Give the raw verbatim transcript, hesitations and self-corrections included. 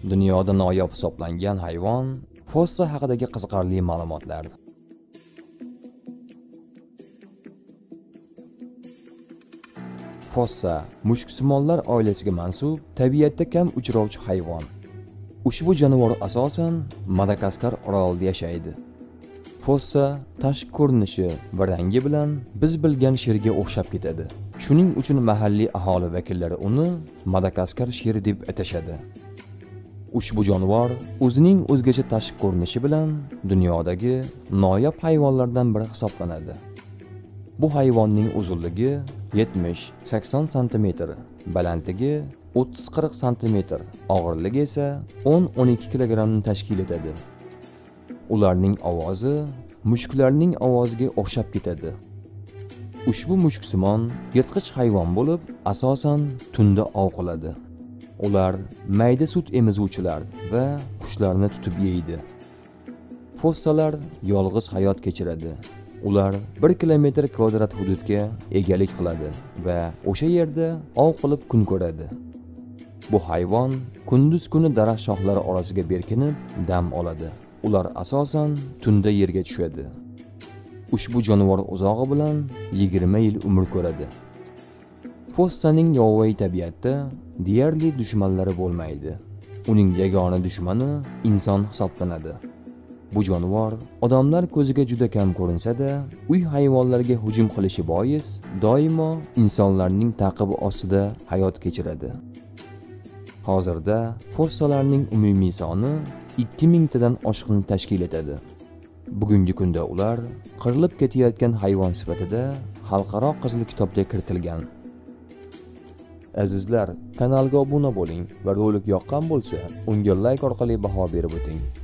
dunyoda noyob hisoblangan hayvon fossa haqidagi qiziqarli ma'lumotlar. Fossa mushuksimonlar oilasiga mansub tabiatda kam uchrovchi hayvon. Ushbu jonivor asosan Madagaskar orolida yashaydi. Fossa tashqi ko'rinishi va rangi bilan biz bilgan sherga o'xshab ketadi. Shuning uchun mahalliy aholi vakillari uni Madagaskar sheri deb atashadi. Ushbu jonivor o'zining o'zgacha tashqi ko'rinishi bilan dunyodagi noyob hayvonlardan biri hisoblanadi. Bu hayvonning uzunligi yetmish sakson santimetr, balandligi o'ttiz qirq santimetr, og'irligi esa o'n o'n ikki kilogrammni tashkil etadi. Ularning ovozi mushuklarning ovoziga o'xshab ketadi. Ushbu mushuksimon yirtqich hayvon bo'lib, asosan tunda ov qiladi. Ular mayda sut emizuvchilar va qushlarni tutib yeydi. Fossalar yolg'iz hayot kechiradi. Ular bir kilometr kvadrat hududga egalik qiladi va o'sha yerda ov qilib kun ko'radi. Bu hayvon kunduz kuni daraxt shoxlari orasiga berkinib dam oladi. Ular asosan tunda yerga tushadi. Ushbu jonivor uzog'i bilan yigirma yil umr ko'radi. Fossaning yovvoyi tabiatda deyarli dushmanlari bo'lmaydi. Uning yagona dushmani inson hisoblanadi. Bu jonivor odamlar ko'ziga juda kam ko'rinsa-da, uy hayvonlariga hujum qilishi bois doimo insonlarning taqibi ostida hayot kechiradi. Hozirda fossalarning umumiy soni ikki ming tadan oshiqni tashkil etadi. Bugungi kunda ular qirilib ketayotgan hayvon sifatida xalqaro qizil kitobga kiritilgan. Azizlar, kanalga obuna bo'ling va rolik yoqqan bo'lsa, unga like orqali baho berib o'ting.